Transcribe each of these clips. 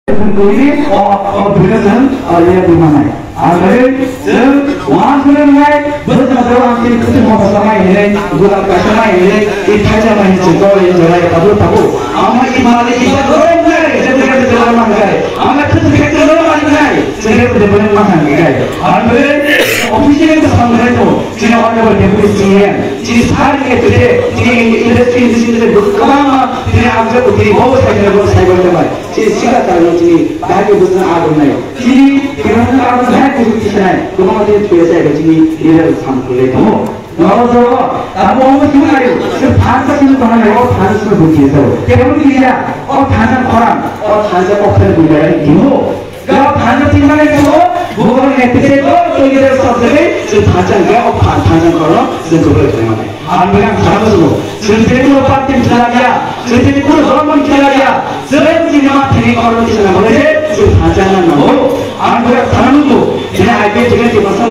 Ini berbeda dengan di mana? Agar wahai bersama kita ketemu bersama ini, bukan bersama ini, kita jangan mencoba yang tabu. Amma imali kita orang lain, sebenarnya kita orang lain. Amma kita orang lain, sebenarnya kita orang lain. Agar official itu sama itu, jadi orang berdebat jadi sekarang itu jadi industri itu berkembang, jadi agak jadi bagus saya berdebat. jadi siapa tahu jadi bagi bukan agung naik. Jadi kerana agung naik itu bisa naik. Kemudian biasa jadi dia sampai kamu. Lalu kamu mau cuma ayo, bahasa itu mana ayo bahasa itu begitu. Kemudian dia, bahasa orang, bahasa orang budaya itu. Kalau bahasa tinggal itu, bukan etika itu dia sebetulnya bahasa dia bahasa orang sebetulnya mana. Ambil harus tu. Sebetulnya pasti cakap, sebetulnya orang cakap, sebetulnya ini orang cakap boleh, bahasa mana no. Ambil harus tu. Jadi agak juga di masa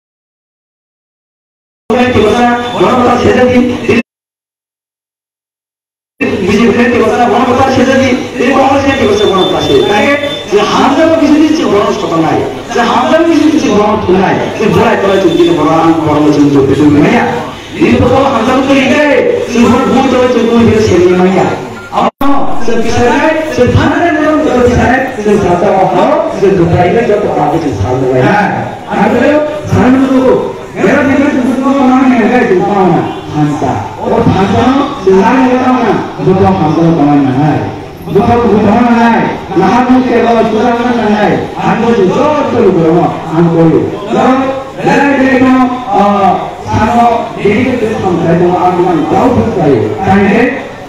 orang tak sedar di bisik di masa orang tak sedar di orang sedar di masa orang tak sedar. Jadi hamzah bagi sini orang sekolah naik. Jadi hamzah bagi sini orang tu naik. Jadi berai kalau jadi orang macam tu betul mana? Ini tu kalau hamzah tu ini, semua buat kalau tu dia sendiri mana? Awak sebisanya, sebana orang sebisanya, sebasa orang, seberai itu jauh lagi sebesar mana? Ada sana tu. मेरा जीवन दूसरों का नाम है दुकाना हंसा और हंसा सिलाने वाला ना दूसरा हंसा कमाना है दूसरा बुझाना है लाहौर के बाद बुझाना है हमको जो तो करो हमको जो लेकिन सानो डेली के हम करते हैं आगमन जाओ सकता है ताकि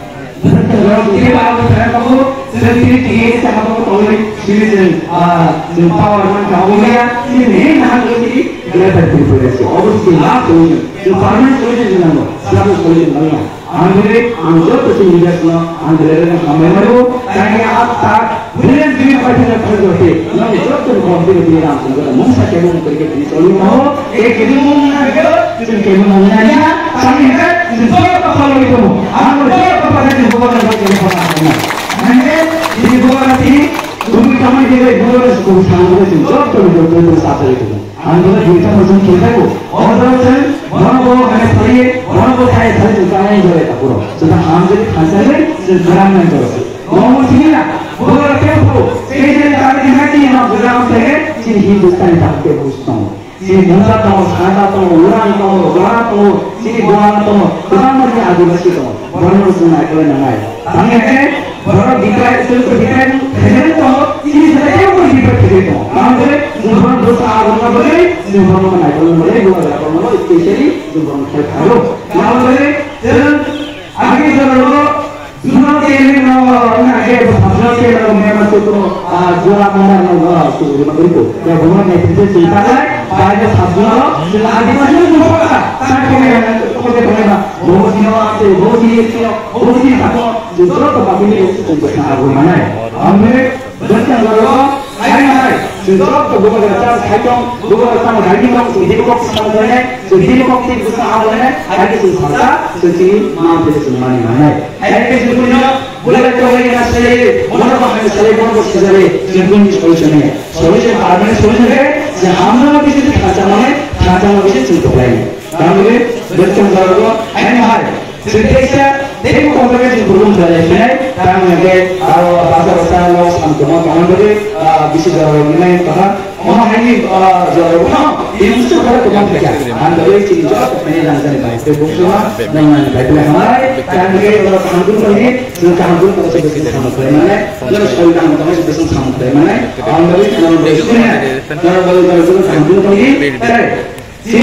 ini baru saya kamu sendiri tinggi saya kamu tahu ini power man kamu ya ini nah ini dia terpilih obviously lah tuh itu permanent solution mana selalu solution mana anggap tu sih dia semua anggap yang kami mahu karena apa brilliant dunia pada kerja itu yang itu tu komplit dia langsung kita mungkin saja mungkin kerja ini solusi mahu ini mungkin ada itu mungkin ada kami kan semua kalau itu anggap pada bukan bagi orang. Nanti di bukan ini, bumi kami jadi bukan sekolah sanggup sejauh tu satu itu. Anda kita macam kita tu. Orang tu, orang tu ada saya, orang tu saya juga yang jual tak pura. Sudah hamil khasar ni, sekarang yang jual. Orang sini lah, bukan apa. Saya jadi ada di hati yang bukan saya, sini Hindustan tak kebustan. Sini muda tahu, sana tahu, orang tahu, sini bukan tahu, orang macam Adivasi tahu. Orang musuh nak kena naik. Tanya orang dikait dikait, kerana tahu ini sahaja pun dikait itu. Nampak, orang dosa orang boleh, orang naik boleh, orang boleh, especially orang kerja. Nampak, jangan agak jangan semua ini nak agak semua ini memang tu jual mana tu itu. Ya bukan itu cerita lah. Banyak sabun, jadi Adivasi itu bukan. Saya बहुत आपको दूसरों को बाकी में कुछ आगू मना है हमने बच्चे लोगों आए ना है दूसरों को बुक करता है खाइयों बुक करता है गाड़ी में सीधे को समझ है सीधे को कुछ आगू है आगे से भाषा सीधी मां पे सुनवानी मना है ऐसे सुनियो बोले तो ये ना से बोलो हमें चले बोलो चले जिंदगी की सोल्यूशन है सोल्यूशन आदमी सोल्यूशन है जे हम लोग किसी खाचा में किसी चीज को लाएंगे हमने बच्चे लोगों आए ना है Sedikitnya, dia bukan kerja belum selesai. Kami ada bahasa lawas antara kami beri bisa jauh ini karena orang ini jauh ini mesti kalau kita kerja. Anda boleh cerita ini langsung baik. Sebab semua dengan baik lagi. Kami kalau kampung ini, kampung kita sebut sama mana. Lalu sekolah kampung kita sebut sama mana. Anda boleh kalau kalau kampung ini, si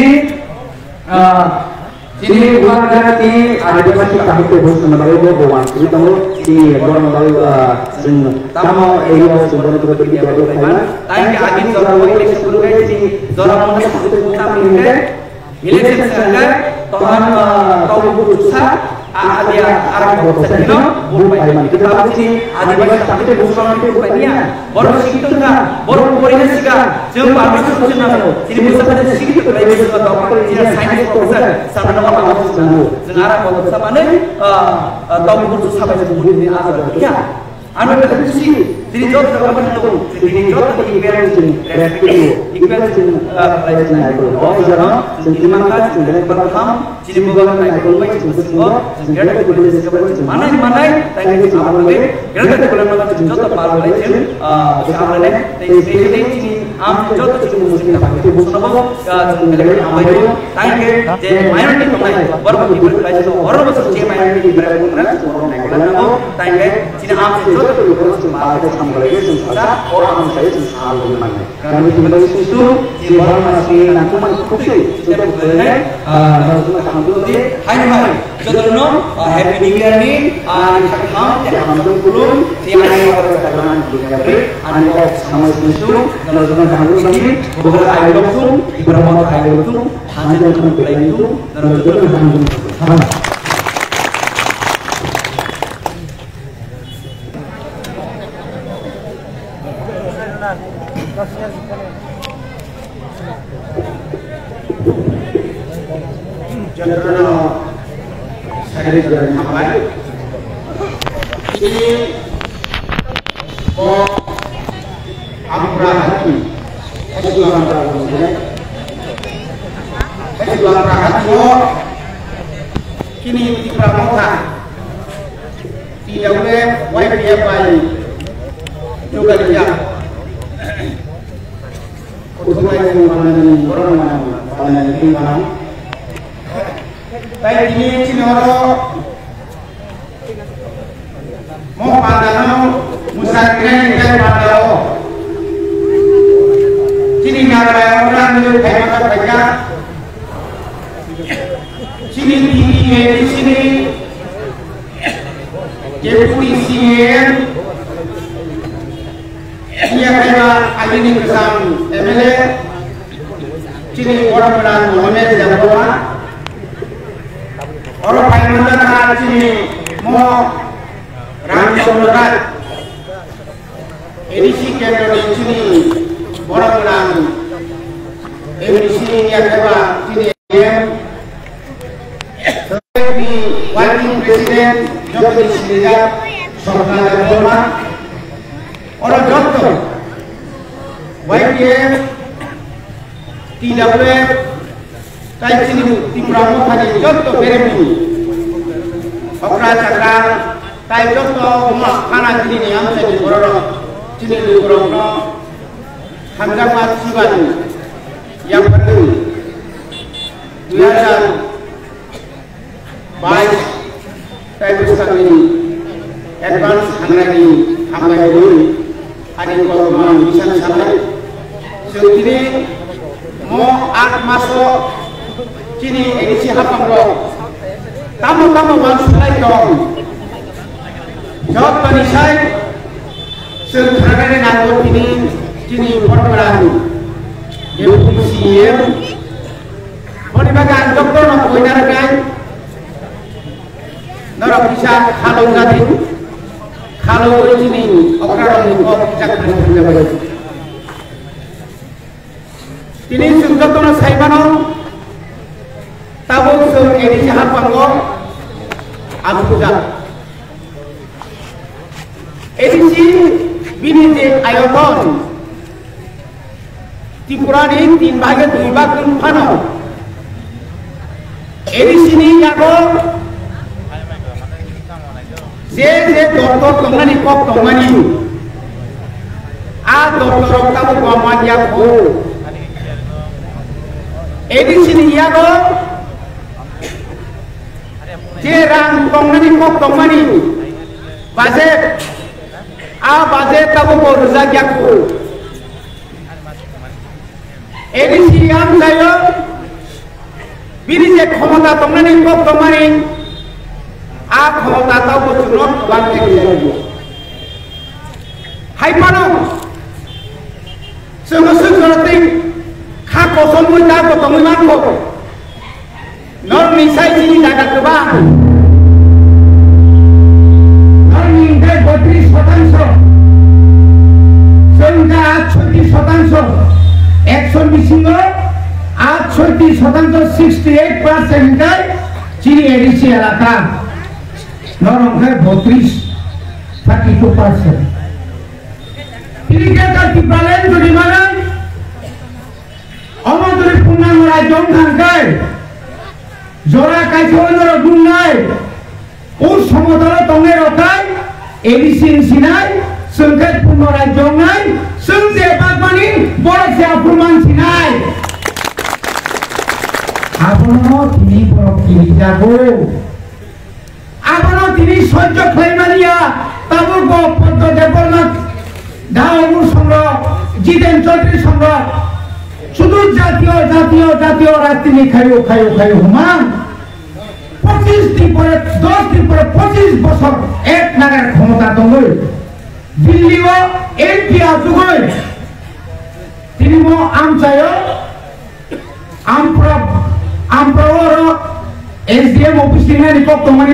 Jadi bukan berarti ada macam kami terus menarik bawa kita tahu si orang tahu sama area sebenarnya kita pergi jauh sana. Tapi akhir zaman ini sebelumnya si orang mana kita minta militer saja Tuhan tahu berusaha ada arah berusaha itu bukan iman kita tahu si ada macam kita berusaha itu bukan niat. Baru sikit tu kan, baru boleh sikit. Jumpa macam tu kan. Ini berusaha sikit tu lagi berusaha doktor ini sains profesor. Sama nama apa semua. Sekarang kalau sama ni tahu berusaha macam ni ada. Ya. Anda berkata sih, Jadi jod government itu, jadi jod equivalence equivalence itu. Oh, jangan, sentimen kan, sentimen pertama, jadi government itu lagi sungguh, jadi kita boleh disebut mana, tadi kita boleh, kita government itu jod apa boleh, sekarang ini am jod itu muslim itu bukan jadi ambil, tadi jadi minority itu mana, baru people itu orang besar jadi minority itu orang naik kalau tadi jadi am jod itu bukan cuma sampai susah orang saya susah bagaimana kami tinggal di situ di bawah masih nanti masuk sih sudah boleh harus makan dulu deh hai jodohno happy new year nih kita jangan belum siapa yang berkatakan dunia ane kok sama situ kalau sudah tahu lagi beberapa ayat itu beberapa ayat itu hanya untuk belajar itu dan jodoh ini kok amrahati kini di pramuka tidak boleh wifi juga dia untuk orang itu baik ini cinoro mau padano musakren dan padano cini ngara orang itu kayak mereka cini tinggi di sini polisi dia kayak ahli kesam MLA cini orang benar mohamad jawa orang paling sini mau ramsonrat edisi kendor di sini orang bilang edisi yang kedua sini sebagai wakil presiden Joko Widodo Sorna Dharma orang dokter YPM tidak boleh kayak sini tim ramu hanya contoh beremi operasi sekarang kayak contoh karena sini nih yang saya dikorong sini dikorong harga masih banyak yang penting 2022 saya berusaha ini advance lagi hamil dulu ada kalau bisa sampai segini mau masuk sini edisi apa bro? Kamu masuk lagi dong. Jawab tadi saya sekarang nanti ini sini program depusi mau dibagikan dokter mau benar kan? Nora bisa kalau sini orang kok bisa kerja. Ini sudah tono saya mana? Tahu so edisi apa kok? Aku sudah. Edisi bini de ayoton. Tipurani 3 bagian 2 bagian pano. Edisi ini aku. Je doktor tongani kok tongani. Doktor kamu kuaman ya ko. Edisi ini ya ko. Jerang tongani kok tongani. Budget kamu ko rezeki aku. Edisi yang saya bini je ক্ষমতা tongani kok tongani. ক্ষমতা tahu betul bangke jadi. Hai mana? Sungguh ting hak kosong muda potong mango. Nor misai sini jaga kebang. Nor minta 32%. Sehingga 36%. Action bisingo 68% 68% kai ciri edisi alaka. Norong hai 32%. তিনি cater টিপ্রালেন যদি মানে অমদরে পূর্ণাঙ্গরা জং থাকাই জোড়া কাইছর গুণ নাই ও সমতল তঙ্গে রকাই এডিসিন Sinai সংকেত পুনরায় জং নাই সংজে বাগমানি বড় সে আফরমান সিনাই আপনো তিনি বড় কি যাবো আপনো তিনি সহ্য খাইমানিয়া তাবুর পদ্ম দেবনাথ দাওয়ার সংগ্রহ জিতেন চৌধুরী সংগ্রহ শুধু জাতীয় জাতীয় জাতীয় রাজনীতি খাইও খাইও খাইও হুমান 25 দিন পরে 10 দিন পরে 25 বছর এক নাগার ক্ষমতা দঙ্গল দিল্লিও এমপি আসুগল তিনি মো আমচায় আমপ্রর এসডিএম অফিস নিয়ে রিপোর্ট তোমানি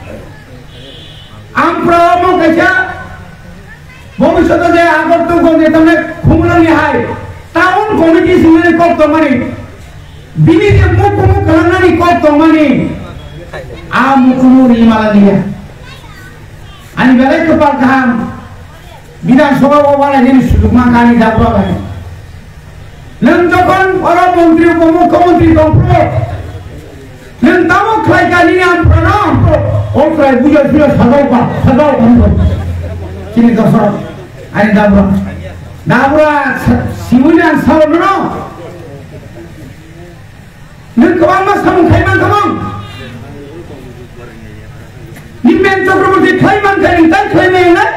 আমপ্রর মো কাছে ভবিষ্যতে যে আগত গনে তুমি খুমলানি হাই টাউন কমিটি সিনে কত মানে বিনি যে মুখ মুখ লানানি কত মানে আ মুকুমুরি মালানিয়া ani belai kepal kaham bidan soba wala ni sujuk makani dabra bai lem jokon para menteri upamukhyamantri dompro lem tamo khlai kani am pranam ol khlai buja buja sadau bando kini dosor ani dabra simulian sawo no lem kawang mas kamu khaiman kamang নিমেন Chakraborty খাইমান খাইন তাই খাইনে না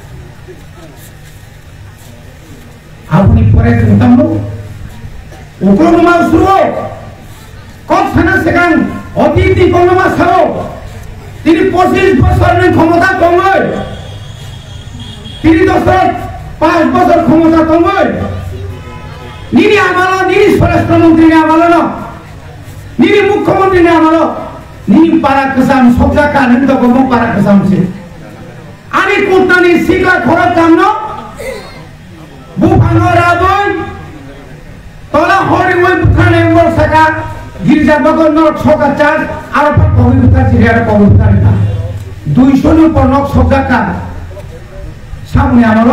আপনি পরে চিন্তামু উগ্রমা শুরু কত থানা সেখান অতীতি কোনমা Sao তিনি 25 বছরের ক্ষমতা কময় তিনি 5 বছর ক্ষমতা কময় নিনি আমালো নিনি স্বরাষ্ট্রমন্ত্রী আমালো না নিনি মুখ্যমন্ত্রী আমালো Ni para kesam sobja kanan to gomo para kesam se. Ani kutani sika khorat kamno. Bu phangora boy. Tola hori boy bukhane mor saka girja bagon no choka charge aro pa pavitra chiriara pavitra ta. 200 no ponok sobja kan. Samne amalo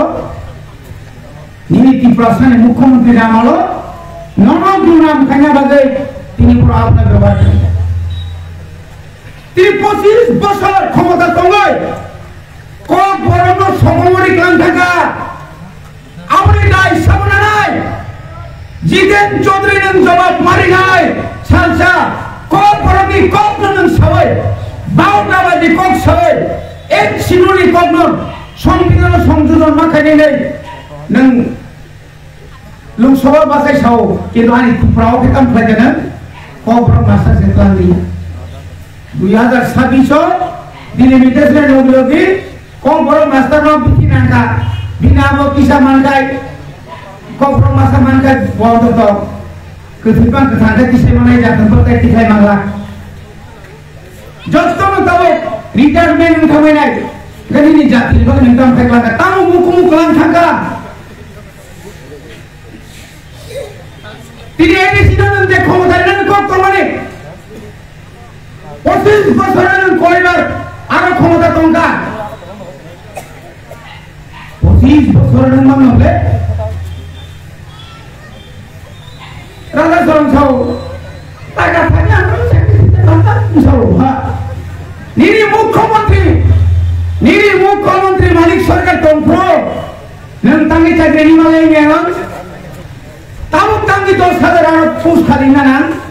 নীতি প্রশাসনে মুখ্যমন্ত্রী আমলো নরম দুনাম খানা বাজে তিনি পুরো আপনার ব্যবহার করেন তিনি 25 বছর ক্ষমতা তঙ্গয় কোন বরণ সমমরিক লান থাকা আপনি নাই সামনে নাই জিতেন চৌধুরী নেন জবাব মারি নাই সালসা কোন বরণী কোন নন সবাই 12টা বাজে কোন সবাই এক সিনুনি কোন সংবিধান সংযোজন মাখানি নেই নং লোকসভা বাসায় সাও কিন্তু আনি প্রাও কাম খাইতে না কোন মাসা সেতলান দিয়া 2026 ডিলিমিটেশন নোগ্লোকি কোন বড় মাস্টার ন বিকি নাকা বিনামো কিসা মানকাই কোন বড় মাস্টার মানকাই বড় তো কতিপান কথাতে কিসে মানাই যাতন তো তাই খাই মাগলা যতন তব রিটায়ারমেন্ট খাবে নাই গনি জাতি বলে ইনকাম থাকলা তাও মুখ লান থাকা তিনি এই সিদ্ধান্ত যে ক্ষমতা নেন কত মানে 25 বছরের কয়বার আরো ক্ষমতা তঙ্কা 25 বছরের মান হলে রাজা সংসাও টাকা থাকে আমরা চাকরিতে তঙ্কা সংসাও হ্যাঁ নিরি মুখ্যমন্ত্রী মালিক সরকার তন্ত্র নেন তাঙ্গি চাকরি নিমালাই গেলাম তামুক তাঙ্গি 10,000 আর পুষ খালি না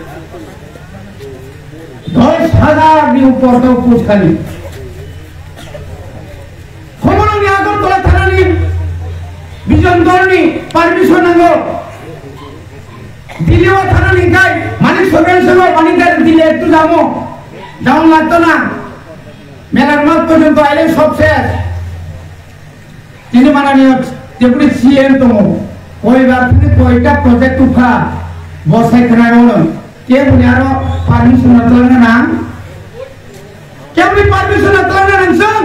10,000 নি উপর তো পুষ খালি খবরনি আগরতলা থানানি বিজন দলনি পারমিশন নাগো দিলিও থানানি গাই মালিক সরকার সঙ্গে মানিকার দিলে একটু যাও লাগতো না মেলার মাঠ পর্যন্ত আইলে সব শেষ তিনি মাননীয় ডেপুটি সিএম তো কয়বার থেকে কয়টা প্রজেক্ট উঠা বসাই খানা কে বলে আরো পারমিশন তোলেন না কেমনি পারমিশন তোলেন না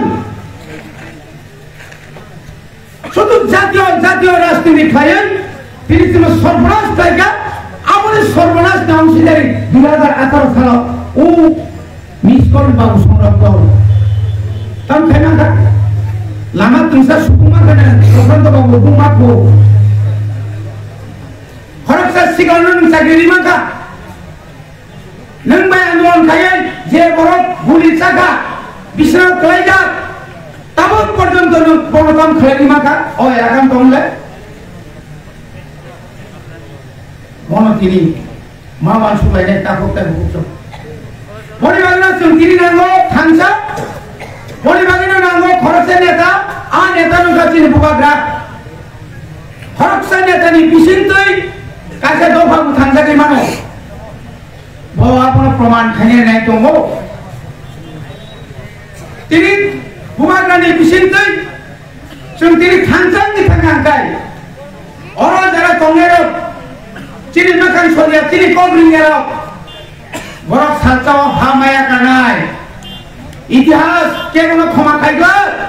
শুধু জাতীয় রাজনীতি খায়েন তিনি ছিল সর্বনাশ জায়গা আমাদের সর্বনাশ অংশীদারি 2018 সাল ও মিসকল বাবু সংরক্ষণ তাম খাই না lama tungsa suku makana orang tu bawa buku maku orang saya sigal nung sagiri maka nung bayar nuan kaya je borok buli saga bisa kelaja tabut pernah tu nung borokam keladi maka oh ya kan tongle mana kini mawan sulai ni takut tak buku boleh bagaimana sungkiri nango thansa boleh bagaimana nango khoroksa neta neta nungka cini bukagra khoroksa neta ni bisintoi kase dofa thansa ke mano bawa apa praman khane naik tunggu tini bukagra ni bisintoi sungkiri thansa ni thangangkai orang jara tongero cini makan solia cini kobringero borok salcawa hamaya kanai ইতিহাস কেমন ক্ষমা খাইল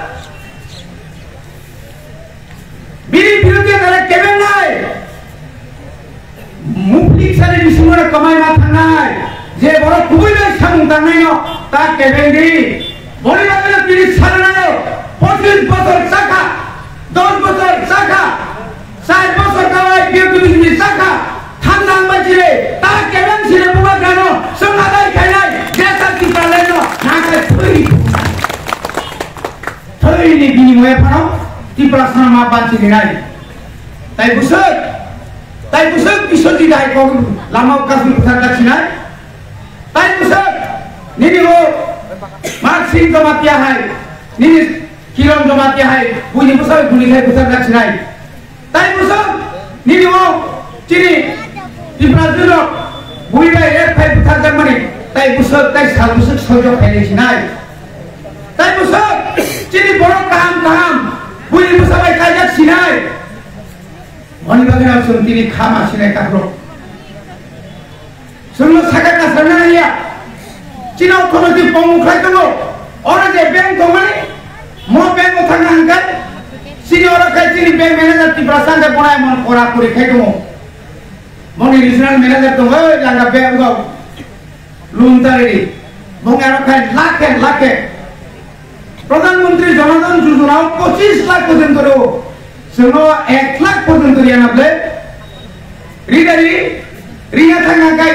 বিড়ি বিরোধী দলে কেমন নাই মুফলি সারে বিসমরে কমাই না থানাই যে বড় কুবুলাই সামুং তানাই তা কেবেন দি বলি লাগলে 30 সালে না 25 বছর চাকা 10 বছর চাকা 60 বছর কাওয়াই বিউটি চাকা ঠান্ডা বাজিরে তা কেমন ছিল বুবা গানো সঙ্গাদাই খাইলাই দেশা কি পালেনো নাকে থই ini বিনিময়ে পানো ti prasana ma banci dinai tai busuk bisodi dai ko lama kasu thaka chinai tai busuk nini ho marxin jamatia hai nini kilon jamatia hai buni busuk buni khai busuk thaka chinai tai busuk nini ho chini ti prasana buni dai ek khai thaka mani tai busuk tai sal busuk sojo khai chinai tai busuk chini borok kaham buni musabai kajak sinai oni bagana sum tini khama sinai kakro sumno saka kasana ya china otomotive ti pomu khai tomo ora je bank to mani mo bank othanga angkat sini ora khai chini bank manager ti prasanga bonai mon ora kuri khai tomo moni regional manager to janga bank go luntari bongaro khai lakhe প্রধানমন্ত্রী জনধন যোজনা 25 লাখ পর্যন্ত সেনো 1 লাখ পর্যন্ত রিয়ানাবলে রিদারি রিয়া থাঙ্গাকাই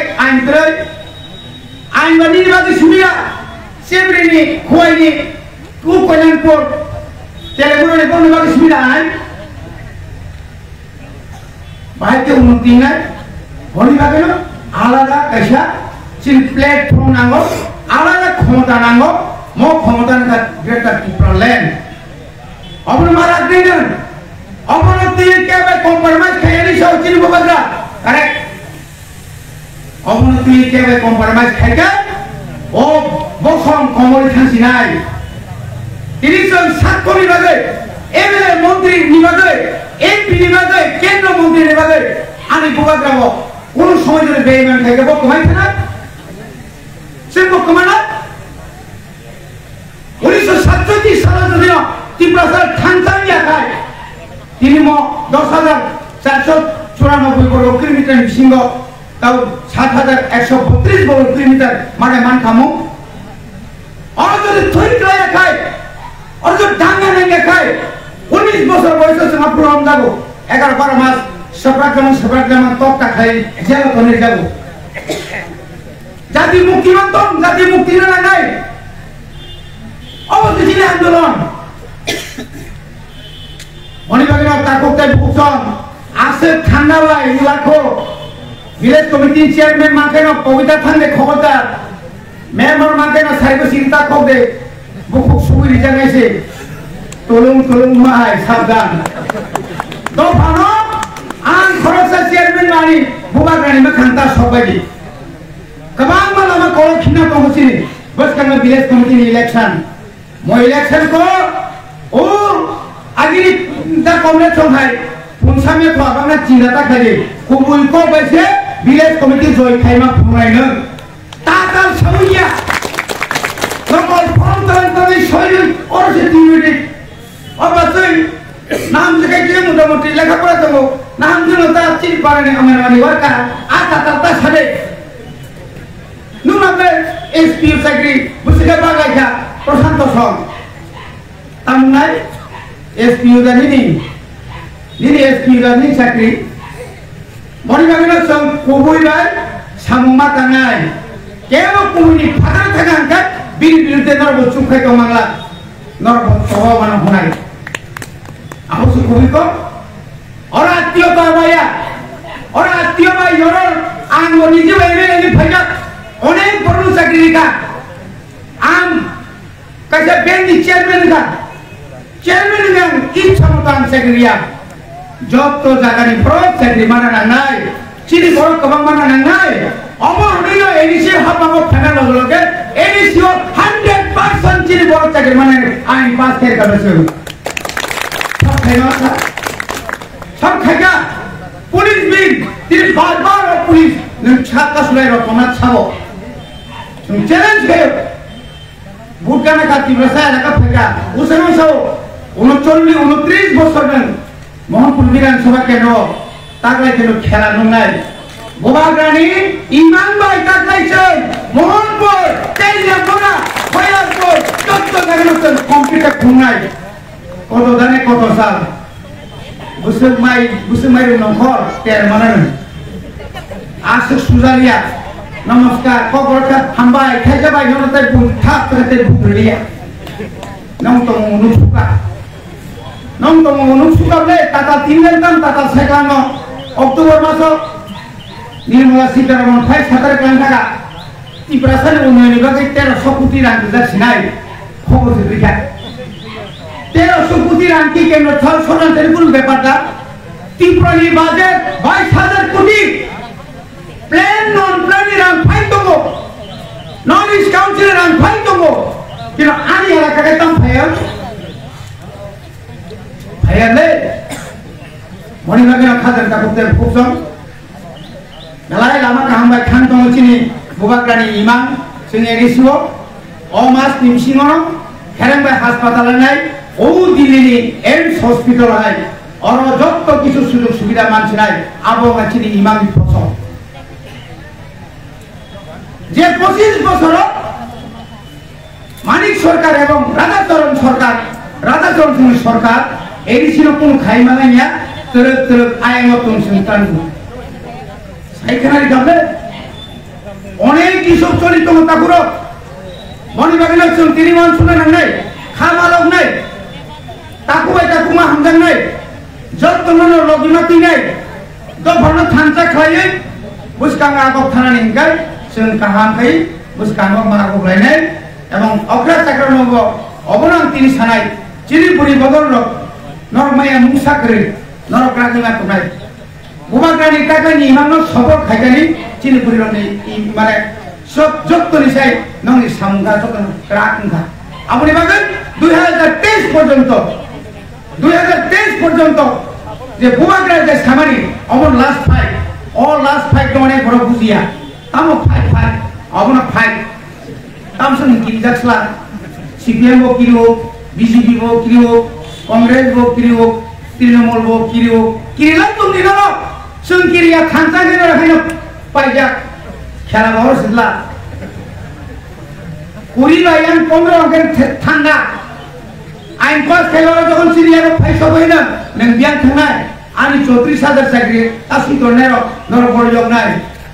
আইন বানি বাকি সুবিধা সেবরিনি খোয়াইনি কু কল্যাণপুর তেলেগুড়ে কোন বাকি সুবিধা নাই ভাইতে উন্নতি নাই বলি বাকি না আলাদা কাইসা চিন প্ল্যাটফর্ম নাঙ্গো আলাদা ক্ষমতা নাঙ্গো mau ক্ষমতা না গ্রেটার টিপ্রলেন অবন মারা দিন অবন তিন কেবে কম্প্রোমাইজ খাইনি সৌচিন বগরা কারেক্ট অবন তিন কেবে কম্প্রোমাইজ খাইকা ও বসম কমল থাসি নাই তিনি সব সাতকরি বাদে এমএলএ মন্ত্রী নিবাদে এমপি নিবাদে কেন্দ্র মন্ত্রী নিবাদে আমি বগরা কোন সময় ধরে বেইমান খাইকে বকমাই না সে বকমানা 1947 সালে যদি ত্রিপুরা থানজানিয়া খায় তিনি 10,494 বর্গ কিলোমিটার বিশিঙ্গ তাও 7,132 বর্গ কিলোমিটার মানে মানখামু আর যদি থইট্রায়া খায় আর যদি ডাঙ্গা নেঙ্গে খায় 19 বছর বয়সে সমাপ্ত হম যাব 11-12 মাস সপ্রাক্রমণ তক্তা খাই জেল ধরে যাব জাতি মুক্তি মন্তম জাতি মুক্তি না নাই অবস্থিত আন্দোলন মনিবাগের তাকতাই বুকন আছে ঠান্ডা ভাই লাখো ভিলেজ কমিটি চেয়ারম্যান মাকে না কবিতা থানলে খবরদার মেম্বার মাকে না সাইব চিন্তা করবে বুক সুবি জানাইছে তলুং মাই সাবধান দফানো আন খরচা চেয়ারম্যান মানি বুবা গানি মে খান্তা সবাই কবাং মালামা কল খিনা পৌঁছি বস কানা ভিলেজ কমিটি ইলেকশন মো ইলেকশন কো ও আগিরি দা কমরে চংহাই পুনসামে তো আবানা চিনাতা খালি কুবুল কো বাইছে ভিলেজ কমিটি জয় খাইমা ফুরাইনো তাকাল সামুইয়া নকল ফর্ম তরন্তরি শৈলী ওরসে দিউটি অবশ্যই নাম জায়গায় গিয়ে মোটামুটি লেখাপড়া দেবো নাম জন্য তার চিন পারেনি আমার মানে ওয়ার্কার আতা সাথে নুন আপনার এসপি চাকরি বুঝতে বাগাইছা প্রশান্ত সং তামনাই SPU da nini SPU da ni sakri moni bagina sang kubui bai samuma kanai kemo kubui ni phadar thaka angkat bir te nor bo chukkai ko mangla nor bo soba mana honai aku su kubui ko ora atio ba baya ora atio ba yoror ang oni je bai ni phajak onek boru sakri ka am kaisa bendi chairman yang ichha motan sekriya job to jagani pro sekri mana nai chini bor kabang mana nai amor nilo edisi habango phana logloge edisi 100% chini bor sekri mana ain pass kar kabe sab khaiga police bin dir bar police nung chaka sulai ro tomat chabo nung challenge gayo bukan kati berasa nak apa? Usaha so, 39 bosor dan Mohon Biran Sabha Kendro, taklai keno khela nungai. Bobagrani Iman Bai taklai chen, Mohanpur, Teljapura, Bayarpur, Jotto Jaganutan computer khungai. Koto dane koto sal. Busumai nongkhor ter manan. Asuk Suzalia. Namaskar, kokorka hambai, khajabai nonotai pun thap terate bukriya. Nong tong suka le tata tinentan tata sekano Oktober maso Nirmala Sitaraman phai satar kantaka tiprasan unoni bagai 1300 koটি rang bisa sinai khobor dikha 1300 কোটি rang ki keno thal sonan terkul beparta tiprani budget 22000 কোটি plan non plan rang phai togo non is council rang phai togo kino ani ala kagatam phayal le moni bagina khadar ta kopte khubsam nalai lama kaham bai khan tong chini Bobagrani Imam singe rislo omas nimsingono kherang bai hospital nai o dilini aims hospital hai oro jotto kichu sujog subida manchi nai abo chini Imam proso যে 25 বছর মানিক সরকার এবং রাজাচরণ সরকার এই ছিল কোন খাই মানাইয়া তরক আইমতন সন্তান সাইখানারি যাবে অনেক কিশোর চরিত ঠাকুর মনিবাগিনা চুন তিনি মান শুনে নাই খামালক নাই তাকু এটা কুমা হামজাং নাই যত্তমন লবিনতি নাই গভর্ন থানচা খাইয়ে বুসকাং আগক থানা নিংকাই जों kaham kai buskangok mangok lainai ebong okra sakronogo obonang tini sanai ciri buri bodol rok normaya musakri norok rajima tunai Bobagrani takani imamno sobok khaigani ciri buri rok ni mane sob jotto ni sai nong ni samga jotto rakungha apni bagan 2023 পর্যন্ত যে Bobagrani যে samari obon last fight to অনেক বড় বুঝিয়া Tamo fight, abona fight. Tamson kiri jaksla, CPM bo kiri ho, BJP bo kiri ho, Congress bo kiri ho, Trinamool bo kiri ho. Kiri lang tum di no. Sun kiri ya khansa ke na rakhina paijak. Khela bahor sidla. Kuri ba yang Congress ke thanda. Ain pas khela jokhon Syria ko fight hobe na, nang bian thanai. Ani 34000 চাকরি asi tornero nor bor jog nai.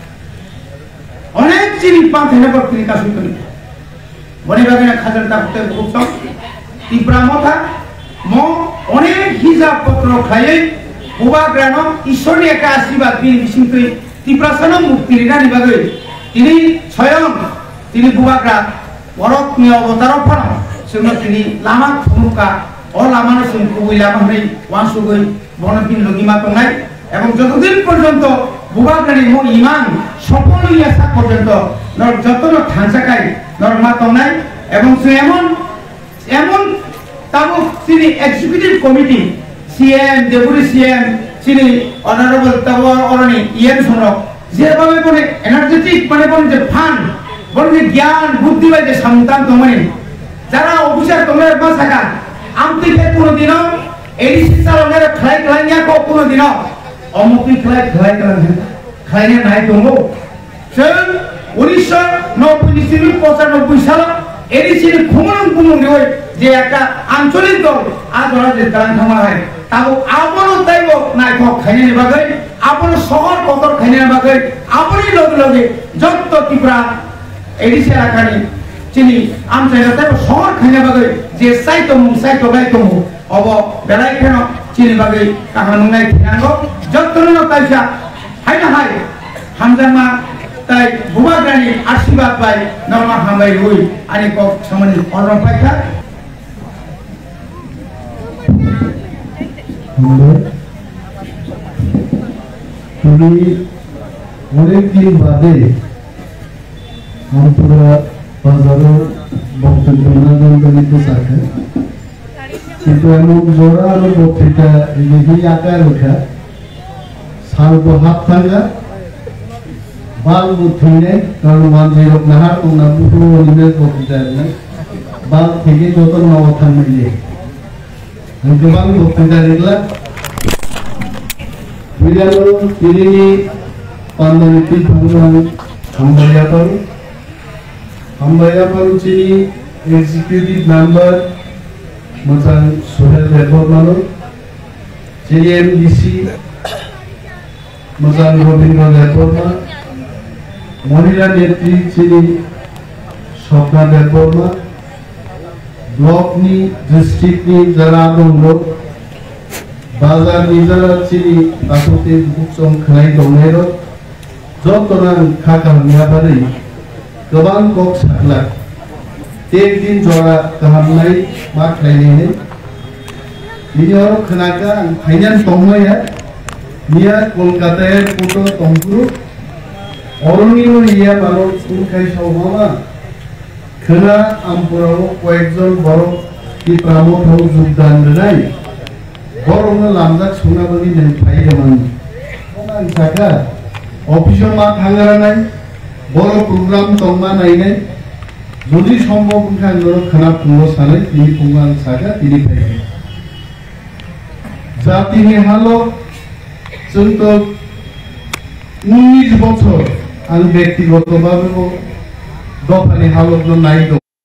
অনেক চিনি পাম থেনে পর তিনি কাজ করি বনে বাগানে খাজার তাপতে খুবসম তীব্রামতা ম অনেক হিসাব পত্র খাইয়ে Bobagrani ঈশ্বরী একটা আশীর্বাদ বিন বিশিংকই তীব্রাসন মুক্তি রিনানি বাগে তিনি স্বয়ং তিনি Bobagrani বরক নি অবতার ফন সেন তিনি লামা থমুকা ও লামানো সুন কুই লামা হই ওয়ানসুগই বনবিন লগিমা তংনাই এবং যতদিন পর্যন্ত Bobagrani mo iman সফল হইয়া থাক পর্যন্ত নর যতন ঠানসাকাই নর মাতনাই এবং এমন তাবো তিনি executive committee CM deputy CM তিনি অনারেবল তাবো অরনি ইএম সনক যেভাবে বলে এনার্জেটিক মানে বলে যে ফান বলে যে জ্ঞান বুদ্ধি বাই যে সন্তান তোমারে যারা অফিসার তোমার বাসাকা আমতিকে কোনদিনও এডিসি চালনের খাইয়া কো কোনদিনও অমুকি খাইনে নাই দঙ্গো जों 1990 95 साल एडिसिनि खुमन खुमन যে একটা আঞ্চলিক দল আর ধরা যে দান থামা হয় তাও আপনও তাইব নাই কক খাইনে বাগৈ আপন শহর কতর খাইনে বাগৈ আপনি লগে লগে যত ত্রিপুরা এডিসি এলাকানি চিনি আমচাইনা তাইব শহর খাইনে বাগৈ যে সাইতো বাইতো অব বেলাই কেন চিনি বাগৈ কাহা নুনাই খিনাঙ্গ যত তাইসা হাইনা হাই হামজামা তাই বুবাগ্রানি আশীর্বাদ পাই নরমা হামাই হই আনি কক সামনে অনর পাইখা তুমি অনেকদিন বাদে আমরা বাজারের বক্তব্য দিতে চাকে কিন্তু এমন জোড়া আর বক্তৃতা দেখি আকার ওঠা সার্ব হাত থাকা বাল বুদ্ধি নেই কারণ মানুষের নাহার তোমরা বুধু নিমের বক্তৃতা নেই বাল থেকে যত নবথান মিলিয়ে गोबां बक्तृता लिरला बिरालो तिरिनि पान्दानिति भगवान हामबायापारु चिनि एग्जीक्यूटिव मेंबर मोजां सुहेल देबरमानो जेएमडीसी मोजां रबीन्द्र देबरमा महिला नेत्री चिनि स्वप्ना देबरमा ब्लॉक नी डिस्ट्रिक्ट नी जरा दंगो बाजार नी जरा चिनी ताकुते बुकसं खनाय दंनेरो जतरां खाखा नियाबारि गोबां कक साखला एक दिन जरा गाहामनाय मा खायनाय नियर खनाका फाइनान्स दंमया निया कलकाता फोटो दंगुरु अरनिनो निया मानो सुनखाय सावमा खोला आमपुराव कয়েকজন বড় কি প্রামোঠাও যোগদান নাই বড়নো লামজাক সোনাবনি নেই ফাইরামান কোন জায়গা অফিসে মা থাঙ্গারা নাই বড় প্রোগ্রাম তংমা নাই নাই যদি সম্ভব খাঙ্গো খানা পুরো সালে তিনি পুঙ্গান জায়গা তিনি ফাইবে জাতিনি হালো চন্ত 19 বছর আমি ব্যক্তিগতভাবে দফানি হালত নাই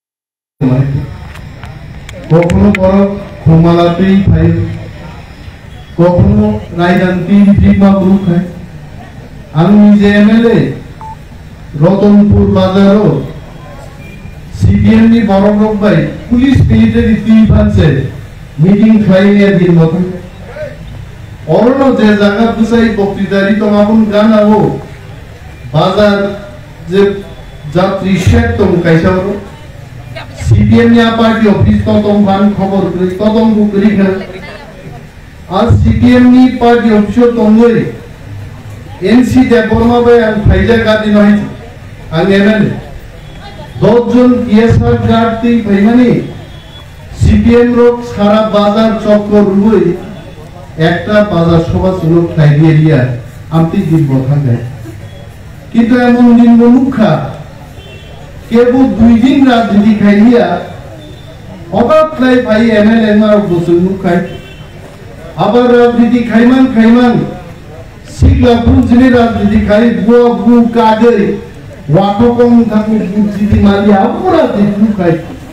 কখনো বড় ঘুমালাতেই খাই কখনো রায়দান্তি ফিমা গ্রুপ খাই আমি নিজে এমএলএ রতনপুর বাজারও সিপিএম নি বড় লোক ভাই পুলিশ মিলিটারি তিন ফানছে মিটিং খাইনে দিন মতন অরণ যে জায়গা বুঝাই বক্তৃতারি তো আপন গানাও বাজার যে যাত্রী শেখ তোম কাইসাও সিপিএম নি পার্টি অফিস তো তোম বান খবর করি তো তোম করি না আর সিপিএম নি পার্টি অফিস তোম লই এনসি দেবর্মা ভাই আর ফাইজা গাদি নয় আর এমএলএ 10 জন ইএসআর গার্ডতি ভাইমানি সিপিএম রোক সারা বাজার চক্কর রুই একটা বাজার সভা সুলভ খাইয়ে দিয়া আমতি দিব থাকে কিন্তু এমন দিন মুখা কেবল 2 দিন রাজনীতি খাইয়া অবাক লাই ভাই এমএলএ মার বসুন মুখাই আবার রাজনীতি খাইমান সিগলা পুঞ্জিনে রাজনীতি খাই বুয়া বু কাগে ওয়াটকম থাকু পুঞ্জিতি মালি আমরা দিন খাই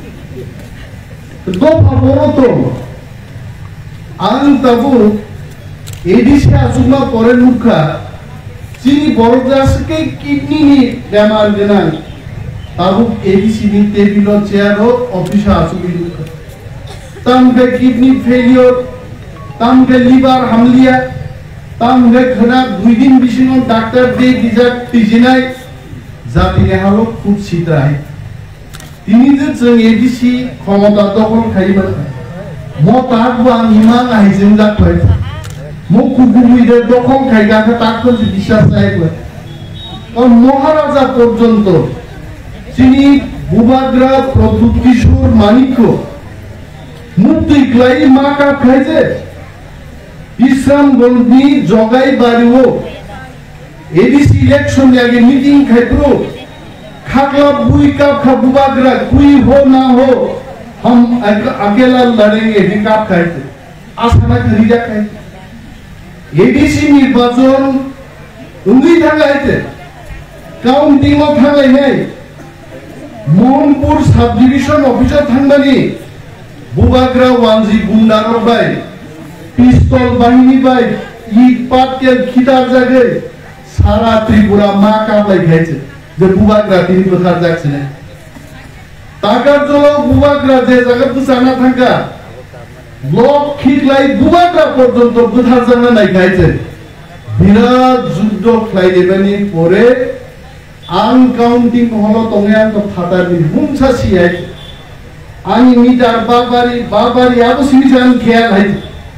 তো ভাবতো আন তাবু এডিসি আসুলা পরে মুখা চিনি বড় গ্লাসকে কিডনি নি বেমার দেনান তাবু এডিসি নি টেবিল চেয়ার অফিস আসুবি তামকে কিডনি ফেলিওর তামকে লিভার হামলিয়া তামকে খনা 2 দিন বিশিনো ডাক্তার দে দিজা তিজিনাই জাতিনে হালো খুব সিদ্রাই তিনি যে जों এডিসি ক্ষমতা দখল খাইবা মতাকবা নিমান আইজেন জাকয় মুকুগুমিদের দখল খাইগাকে তাকো বিশ্বাস চাইবা কোন মহারাজা পর্যন্ত তিনি বুবাগ্রা প্রদ্যুৎ কিশোর মানিক্য মুক্তি গ্লাই মাকা খাইছে ইসলাম গলনি জগাই বাড়িও এডিসি ইলেকশন আগে মিটিং খাইতো खाकला बुई का खबुबाग्रा कोई हो ना हो हम अकेला लड़ेंगे हिकाब खाइते आसाना खरीदा खाइते एडीसी निर्वाचन उंगी थांगाइते काउंटिंग थांगाइ नै मोहनपुर सब डिविजन ऑफिसर थांबानि बुबाग्रा वानजी गुंडा बाय पिस्तल बाहिनी बाय ईट पाट के खिदार जागे सारा त्रिपुरा मा कामलाय खायছে যে बुबाग्रा তিনি बोथार जागছে না টাকার জন্য বুবাগ্রা যে জায়গা বুঝানা থাকা লোক খিকলাই বুবাগ্রা পর্যন্ত বুঝার জন্য নাই খাইছে বিরাট যুদ্ধ খাইলেবানি পরে আনকাউন্টিং হলো তঙ্গে আন ফাটারনি হুমসা সিয়াই আনি মিটার বাবারি আবু সিমিজান খেয়াল হাই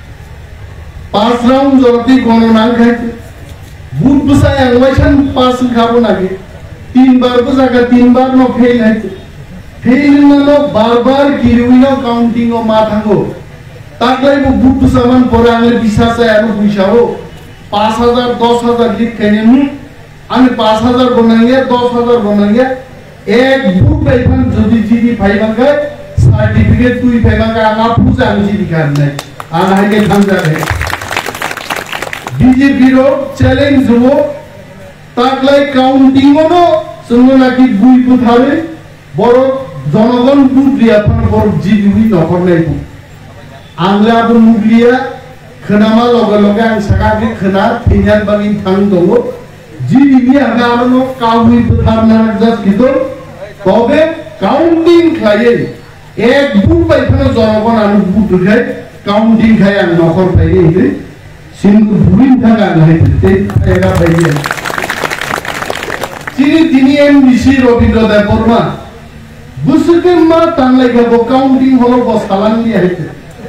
5 রাউন্ড জরতি গণনা খাইছে বুট বুসাই আংলাইছান পাস খাবো নাকি 3 বার বুজাকা 3 বার ন ফেল হাইছে ফেইলিনো বারবার কিরুইনো কাউন্টিং ও মাথাঙ্গো তাকলাইবো বুটু সামান পরে আঙ্গের বিশ্বাসে আনো বুইসাও 5000 10000 লিখ কেনে আমি 5000 বনাঙ্গে 10000 বনাঙ্গে এক বুট পাইফান যদি জিডি ফাইবাঙ্গে সার্টিফিকেট তুই ফাইবাঙ্গে আনা পূজা আমি জিডি কার নাই আনা হাইকে খানজা রে বিজেপি রো চ্যালেঞ্জ হো তাকলাই কাউন্টিং ও সঙ্গ নাকি বুই কোথারে বড় জনগণ বুদ্রিয়া ফান বড় জিডি নকর নাইবো आंग्ला बुमुग्लिया खनामा लगे लगे आं सकाबि खना थिनान बागि थां दङ जिनि आगानो काउनि बुथारना जास्ट कितो तबे काउंटिंग खाये एक बुट बायफाना जनगण आं बुट खाय काउंटिंग खाय आं नखर फायले हिदे सिंगु बुइन थागा नायते ते फायगा फायले जिनि एमबिसि रविन्द्र देव बर्मा बुसुके मा तांलायगा काउंटिंग हलो बसालांनि हायते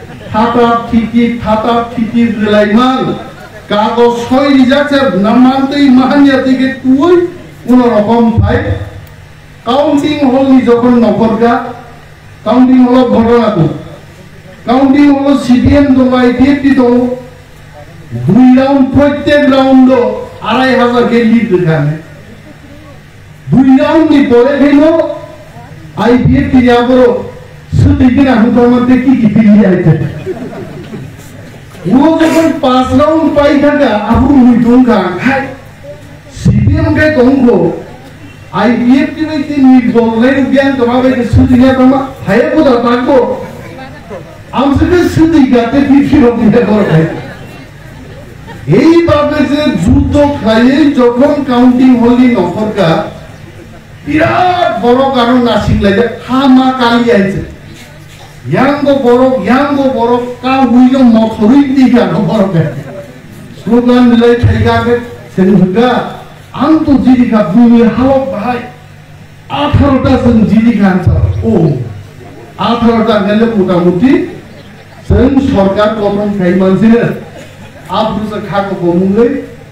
थाता ठीकी रिलायमान कागज सय रिजार्चर नामांतै माहानियातै के तुই কোন রকম ভাই কাউন্টিং হল নি যখন নগরগা কাউন্টিং হল ঘটনা তো কাউন্টিং হল সিডিএম দবাই টিপি তো দুই রাউন্ড প্রত্যেক রাউন্ড 2500 কে লিড দেখানে দুই রাউন্ড নি পরে গেল আইপিএফ কি যাবো সুদিকে না হুতমতে কি ফিরিয়ে আইছে वो जब 5 राउंड पाई थाका आबु हुइदुं का हाय सीपीएम के तंगो आईपीएफ की व्यक्ति निर्दलनाय उद्यान तमाबे के सुदिया तमा हाय बुदा ताको आमसे सुदि गाते फिरो दिया कर है এই ভাবে যে যুদ্ধ খাইয়ে যখন কাউন্টিং হলি নফরকা বিরাট বড় কারণ নাসিক লাগে হামা কালি আইছে Yango borok ka huyo motorui diga no borok slogan nilai thaiga ke senhuga anto jidi ka bumi halok bahai 18 ta sen jidi kan sa o 18 ta gele motamuti sen সরকার প্রথম খাই মানছিলেন আপনি খাকো বমুঙ্গে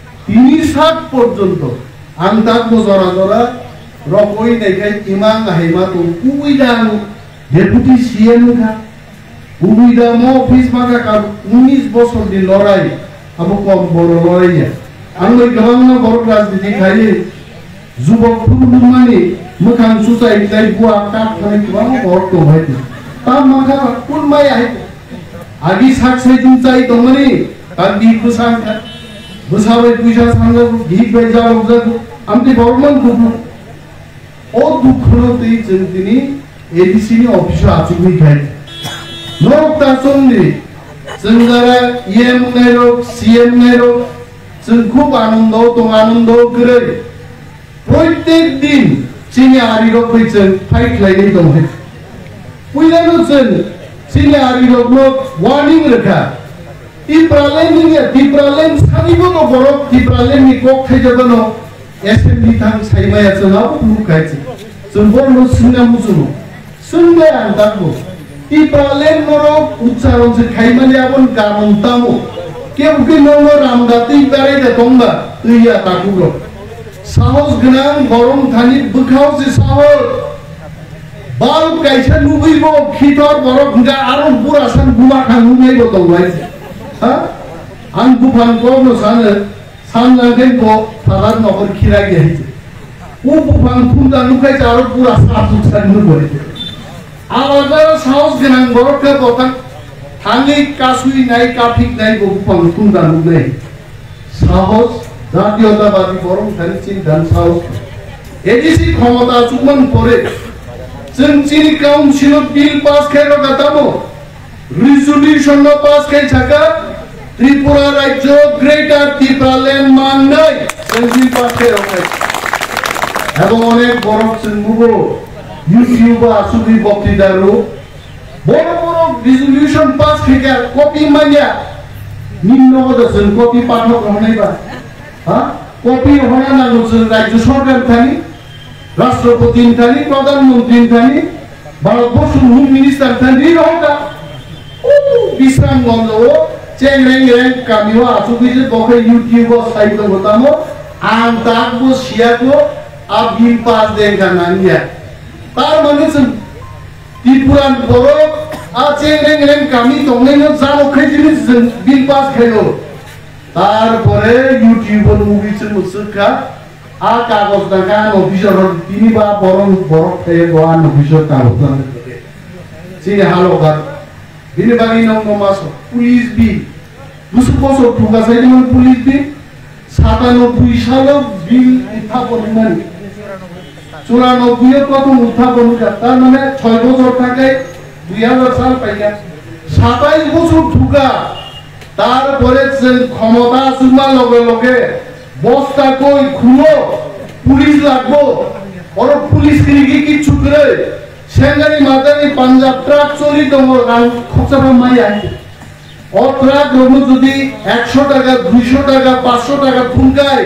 30 পর্যন্ত আন্তাক জরা জরা রকই দেখাই ইমান হাইমা তো কুইদান डेपुटी सीएम का उबिदा मो ऑफिस मागा का 19 বছর দি লড়াই अब कम बड़ लड़ाई आंगै गोबां बर राजनीति खायो जुबक फुरमानि मोखां सुसाइड जाय बुआ काट थानाय गोबां बर दंहाय ता माखा कुन माय आय आगि साखसे जुंचाय दंमनि ता दि खुसान का बुसाबै पुइसा सांगो गिक बाय जाव जागो आमति बर्मन गुबु ओ दुखनो तै जंतिनि एडीसी नि अफिस आचुगै खाय लोक तासोंनि जोंगारा एम नायरो सीएम नायरो जों खूब आनंद करे प्रत्येक दिन चिनि आरिरो फैजों फाइट लायनाय दं पुइलानो जों चिनि आरिरो वार्निं रखा टिप्रालेन सानिबो न बरक टिप्रालेननि कक थाइजोबनो एसेम्बली थां साइमाया जोंआव बुखायसै जों बरनो सिना मुजुनो सुंदे आंताको टिप्रालेन नरो उच्चारण से खाइमाले आबन गामन तामो केबुके नंगो रामदाति बारे दे तंबा तुइया ताकुरो साहस गनां गरम थानि बुखाव से साहस बाल काइसा नुबैबो खिथर बरक हुगा आरो पुरा सान गुमा खानु नायबो दंलाय हा आं बुफान गनो सानो सानलागै को थालार नगर खिरा गेहिसे ओ बुफान फुंदा नुखाय आरो पुरा सासु सानु गरे आलादा साहस गनां बरक के बतन थांगै कासुइ नाय काफिक नाय बुफान फुंदा नुनाय साहस জাতীয়তাবাদী বরং थानि चिन्तान साहस एडीसी क्षमता चुमन परे जों चिनि काउन्सिल बिल पास खायरो गातामो রিজলিউশন পাস খাই থাকা ত্রিপুরা রাজ্য গ্রেটার ত্রিপুরাল্যান্ড মান নাই বিল পাস খাই এবং অনেক বড় মুগো ইউটিউবার আসুবি বক্তৃতারও বড় বড় রিজলিউশন পাস থেকে কপি মাইয়া নিম্ন হদছেন কপি পাঠক হনাইবা হ্যাঁ কপি হনা নাগছেন রাজ্য সরকার থানি রাষ্ট্রপতি থানি প্রধানমন্ত্রী থানি ভারতবর্ষের হোম মিনিস্টার থানি রহতা ও বিশ্রাম গন্ধ চেং রেং রেং কামিও আসুবি যে বকে ইউটিউবার সাইট হতামো আম তাকবো সিয়াকো আব বিল পাস দেখা নানিয়া তার মানে ত্রিপুরার বড় আছে রেং রেং কামি তংনাইনো জানো খাইছিলি বিল পাস খাইলো তারপরে ইউটিউবার মুভিছে মুসুকা আ কাগজ দেখা অফিসার তিনি বা বড় বড় খেয়ে গোয়ান অফিসার কাগজ সিনে হালোকার বিনে বাগি নং মাস পুলিশ বি 200 বছর ঠুকা চাইলেন পুলিশ বি 97 সালে বিল উত্থাপন মানে 94 প্রথম উত্থাপন তার মানে 6 বছর থাকে 2000 সাল পাইয়া 27 বছর ঠুকা তারপরে ক্ষমতা আসুমার লগে লগে বস্তা কই খুলো পুলিশ লাগবো ওর পুলিশ কি কিচ্ছু করে সেঙ্গারি মাদারি পাঞ্জাব ট্রাক চলি তোমার খরচা মাই আছে ও ট্রাক যদি 100 টাকা 200 টাকা 500 টাকা ফুনকায়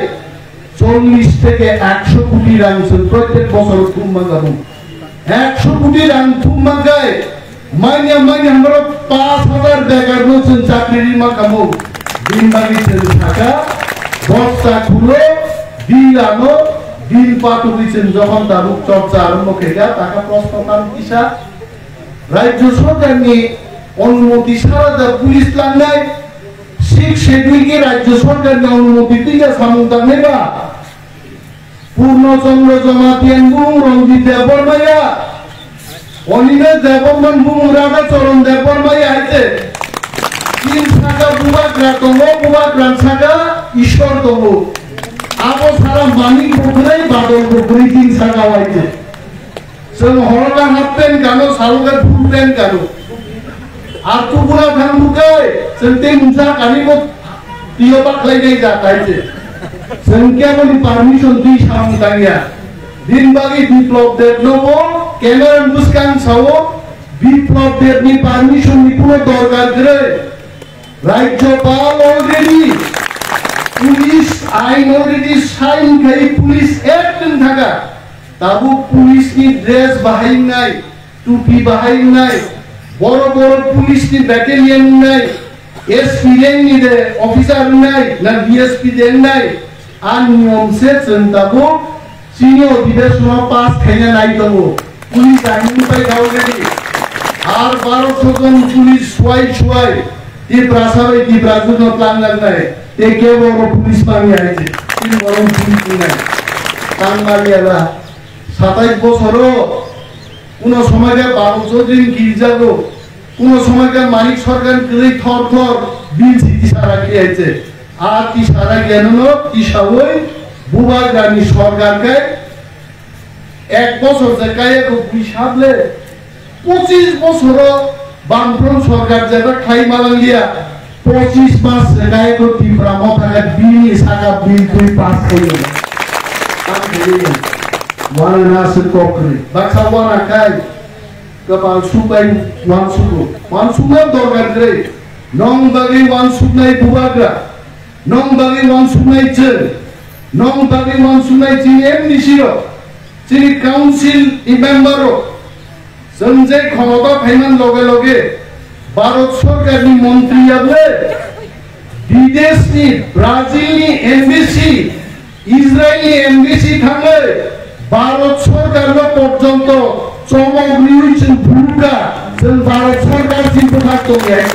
40 থেকে 100 কোটি রাংছেন প্রত্যেক বছর ফুম মাগাবো 100 কোটি রাং ফুম মাগায় মাইনে আমরা 5000 বেকার রয়েছেন চাকরির মাকামো দিন বাগিয়েছেন টাকা বস্তা খুলো বিল আনো বিল পাঠ হয়েছেন যখন তার চর্চা আরম্ভ খেগা টাকা প্রশ্ন কারণ কিসা রাজ্য সরকার নিয়ে অনুমতি সারা যা পুলিশ প্ল্যান নাই শিখ শেডুলকে রাজ্য সরকার নিয়ে অনুমতি দিলে সামুদান নেবা পূর্ণচন্দ্র জমাতিয়ান বুম রঞ্জিত দেববর্মাইয়া অনিমেষ দেববর্মান বুম রাধা চরণ দেববর্মাইয়া আইতে তিন শাখা বুবাগ্রা তঙ্গ বুবাগ্রান শাখা ঈশ্বর তঙ্গ আবো সারা মানিক বকরাই বাদল বকরি তিন শাখা আইতে সব হরকা হাঁটতেন কেন সালুকা ফুটতেন কেন আর টুকুরা ধান বুকায় সেন্তে মুসা কানিব তিও পাকলাই নাই যা তাইতে সংখ্যা বলি পারমিশন দি সামনে দাঁড়িয়া দিনবাগি বিপ্লব দেব নব ক্যামেরান বুসকান সাও বিপ্লব দেব নি পারমিশন নি পুরো দরকার করে রাজ্যপাল অলরেডি পুলিশ আইন অলরেডি সাইন খাই পুলিশ অ্যাক্ট থাকা তাবু পুলিশ নি ড্রেস বাহাই নাই টুপি বাহাই নাই বড় বড় পুলিশ নি ব্যাটালিয়ন নাই এসপি নি দে অফিসার নাই না ডিএসপি দেন নাই আর নিয়ম সে চিন্তাবো চিনি অধিবেশন পাস খাইনা নাই দেবো পুলিশ আইন পাই অলরেডি আর 1200 জন পুলিশ শুয়াই ত্রিপুরা সবাই ত্রিপুরা জন্য প্ল্যান লাগবে তে কে বড় পুলিশ পানি আইছে তিন বড় পুলিশ নাই কাঙ্গালিয়ালা 27 বছরও কোন সময়কে 12 দিন গির্জাগো কোন সময়কে মানিক সরকার কই থর থর বিল সিটি সারা কি আইছে আর কি সারা জ্ঞাননো কি সবই বুবাগ্রানি সরকারকে এক বছর জায়গায় কো হিসাবলে 25 বছর বামফ্রন্ট সরকার যেটা খাই মালাঙ্গিয়া 25 মাস জায়গায় কো ত্রিপুরা মথায় বিল সাকা বিল কই পাস কইলো ওয়ান নাসির কোকরি বাক্সাওয়ানা কাই কপাল সুপাই ওয়ান সুপাই দরকার রে নং বাগি ওয়ান সুপাই বুবাগ্রা নং বাগি ওয়ান সুপাই চে নং বাগি ওয়ান সুপাই চি এমনিসিও চিনি কাউন্সিল ই মেম্বারও সঞ্জয় ক্ষমতা ফাইনাল লগে লগে ভারত সরকারনি মন্ত্রী আবলে বিদেশনি ব্রাজিলনি এমবিসি ইসরায়েলি এমবিসি থাকলে ভারত সরকার পর্যন্ত চমক নিয়েছেন ভূমিকা ভারত সরকার চিন্তা থাকতো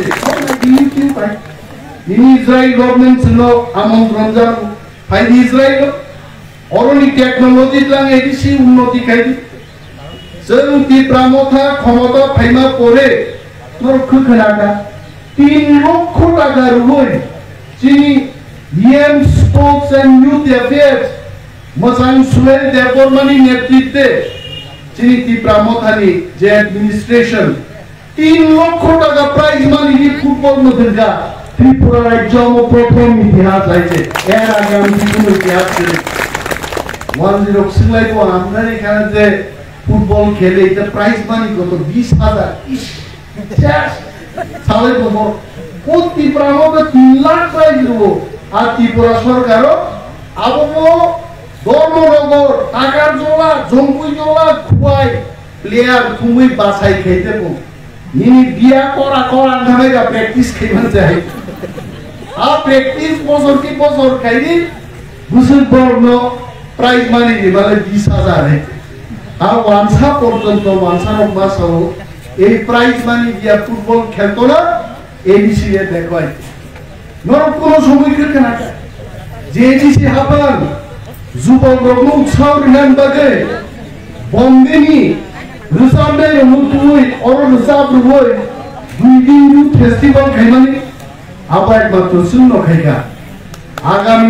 ইসরায়েল গভর্নমেন্ট ছিল আমন্ত্রণ জানাবো ফাইল ইসরায়েল অরণি টেকনোলজি লাং এডিসি উন্নতি খাইদি जों ত্রিপুরা ক্ষমতা ফাইমা পরে তোর খুখনাটা 3 লক্ষ টাকা রুই চিনি EM sports and youth affairs মোসাং সুয়েল দেববর্মানি নেতৃত্বে চিনি ত্রিপুরা যে অ্যাডমিনিস্ট্রেশন 3 লক্ষ টাকা প্রাইজ মানি দিয়ে ফুটবল মধ্যে ত্রিপুরা রাজ্য প্রথম ইতিহাস আছে এর আগে আমি কোনো ইতিহাস করি 10 সিংলাইবো আমরা এখানে যে ফুটবল খেলে এটা প্রাইজ মানি কত 20,000 ইস সালে কত প্রতি প্রামকে 3 লাখ প্রাইজ দেবো আর ত্রিপুরা সরকারও আবো ধর্মনগর টাকার জোলা জঙ্কুই জোলা খুয়াই প্লেয়ার তুমি বাছাই খেতে বো নিনি বিয়া করা নামে প্র্যাকটিস খেলতে যায় আর প্র্যাকটিস বছর খাইনি বুঝুন বর্ণ প্রাইজ মানি দিবালে 20,000 আর ওয়ানসা পর্যন্ত ওয়ানসার মাসাও এই প্রাইজ মানি দিয়া ফুটবল খেলতো না এবিসি এ দেখাই নরম কোন সময় খেলতে না জেডিসি হাবান যুবক রগ্ন উৎসাহ রিনান বাগে বন্দিনী রুসামে মুতুই অর রুসাব রুই 2 দিন ফেস্টিভ্যাল খাইমানি আবার একমাত্র শূন্য খাইকা আগামী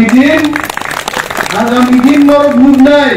দিন নর মুখ নাই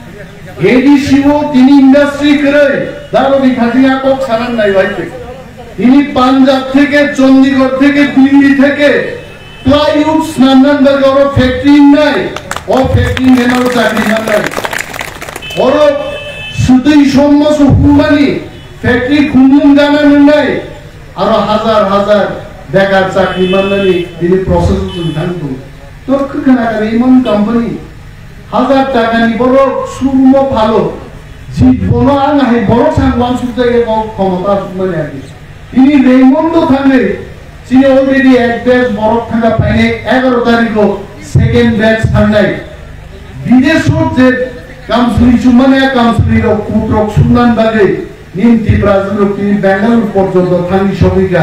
এডিসিও তিনি ইন্ডাস্ট্রি করে দারুদি খাজিয়া কক সারান নাই ভাইতে তিনি পাঞ্জাব থেকে চণ্ডীগড় থেকে দিল্লি থেকে প্লাইউড স্নাননগর ওর ফ্যাক্টরি নাই ও ফ্যাক্টরি নেনার চাকরি নাই ওর শুধুই সম্মস হুমানি ফ্যাক্টরি খুমুন জানানো নাই আর হাজার বেকার চাকরি মাননি তিনি প্রসেস থাকতো তোর কেনা ইমন কোম্পানি 1000 টাকা নি বড় সুরম ভালো জীবন আং হাই বড় সাংবান সুজাগে ক্ষমতা মানে আগে তিনি রেমন্ড থাকলে তিনি অলরেডি এক ব্যাচ বড় থাকা পাইনে 11 তারিখও সেকেন্ড ব্যাচ থাকলাই বিদেশত যে কাউন্সিল চুমানে কাউন্সিল কুটরক সুনান বাগে নিমতি ব্রাজিল তিনি বেঙ্গালুরু পর্যন্ত থাকি সবিকা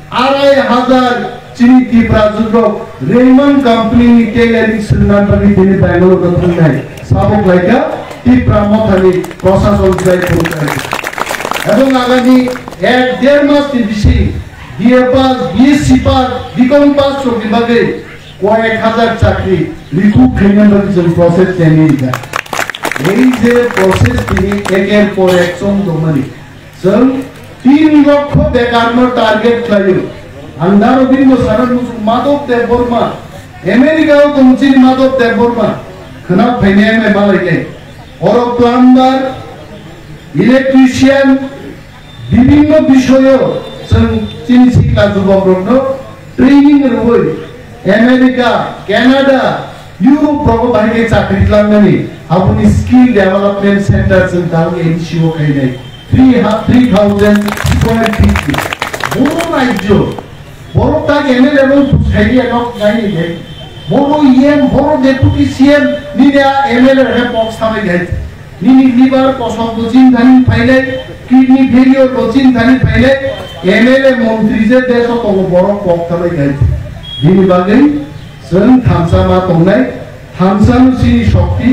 2,500 চিনি ব্রাজিল রেমন কোম্পানি টেইলারিং সুনান বাগে তিনি বেঙ্গালুরু থাকি সাবক লাইকা ত্রিপুরা মথালি প্রশাসন যাই করতে এবং আগামী 1-1.5 মাস বেশি BA pass BSc pass BCom pass বিভাগে কয়েক হাজার চাকরি রিক্রুট ট্রেনিং প্রসেস ট্রেনিং এই যে প্রসেস তিনি একের পর এক চন্দ্রমানি जों 3 লক্ষ বেকারনো টার্গেট খাইও আন্দার বিন্দু সারান মাধব দেব বর্মা আমেরিকাও তমচিন মাধব দেব বর্মা খনা ফাইনে মে বালাইকে और প্লাম্বার ইলেকট্রিশিয়ান বিভিন্ন বিষয়ে जों চিনি শিক্ষা যুবকরনো ট্রেনিং রই আমেরিকা কানাডা ইউরোপ প্রবাহে চাকরি লাগানি আপনি স্কিল ডেভেলপমেন্ট সেন্টার जों দাও এনজিও খাইনাই 3000 স্কয়ার ফিট বড় রাজ্য বড় টাক এমএলএ এবং সাইডে নক নাই বড় ইএম বড় ডেপুটি সিএম নিরা এমএলএ রে পক্ষ সামনে গাই নিনি লিভার পছন্দ চিন্তানি ফাইলে কিডনি ফেলিওর চিন্তানি ফাইলে এমএলএ মন্ত্রী যে দেশ তো বড় পক্ষ সামনে গাই দিনি বাগৈ जों थामसामा दंनाय थामसानु सिनि शक्ति